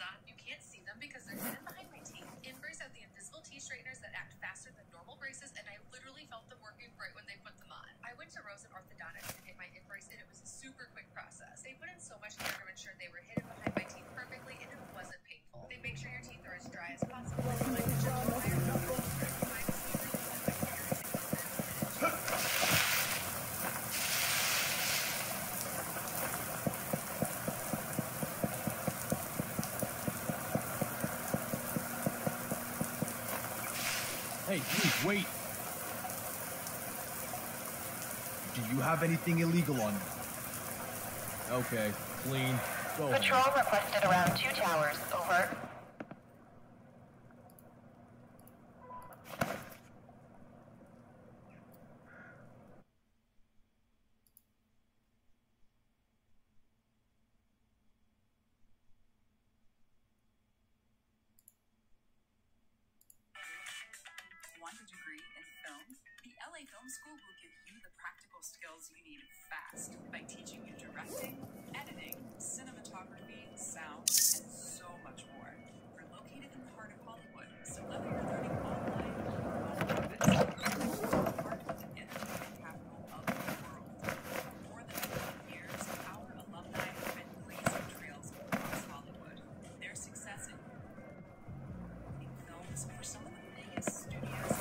that? You can't see them because they're hidden behind my teeth. InBrace have the invisible teeth straighteners that act faster than normal braces, and I literally felt them working right when they put them on. I went to Rosen Orthodontics to get my InBrace, and it was a super quick process. They put in so much care to ensure they were hidden behind my teeth perfectly, and it wasn't painful. They make sure your teeth are as dry as possible, and they like to gentle iron them. Hey, please, wait. Do you have anything illegal on you? Okay, clean. Go home. Patrol requested around 2 towers. Over. Want a degree in film? The LA Film School will give you the practical skills you need fast by teaching you directing, editing, cinematography, sound, and so much more. We're located in the heart of Hollywood, so whether you're learning online or on campus, we're part of the entertainment capital of the world. For more than 20 years, our alumni have been blazing trails across Hollywood. Their success in films for some of the biggest studios.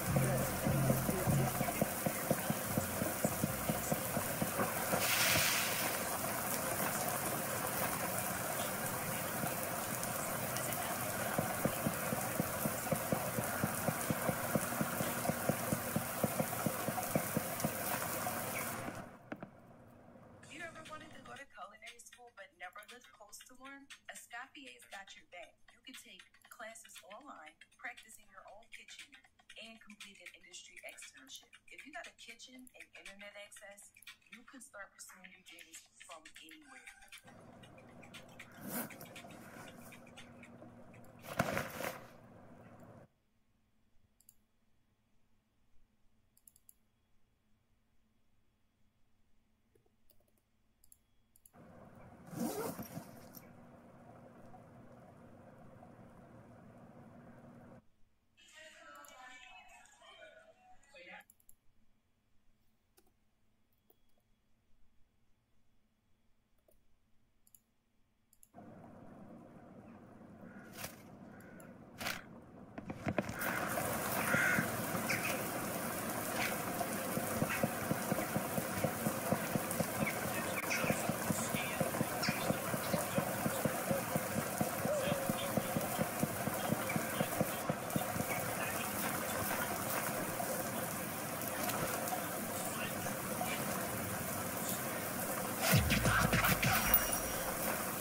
Escaffier's got your back. You can take classes online, practice in your own kitchen, and complete an industry externship. If you got a kitchen and internet access, you can start pursuing your dreams from anywhere.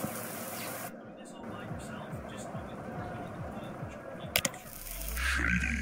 Shady.